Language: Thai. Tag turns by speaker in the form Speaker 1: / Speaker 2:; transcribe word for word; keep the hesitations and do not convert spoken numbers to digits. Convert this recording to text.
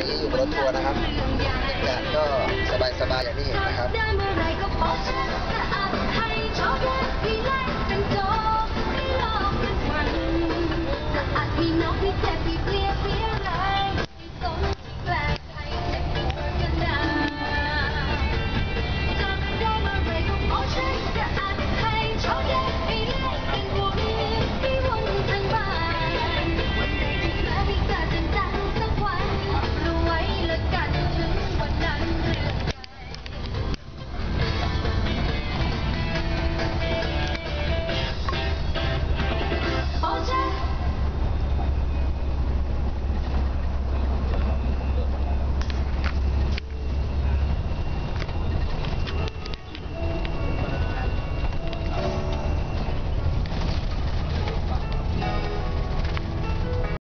Speaker 1: นี้อยู่บนรถทัวร์นะครับบรรยากาศก็สบายๆอย่างที่เห็นนะครับ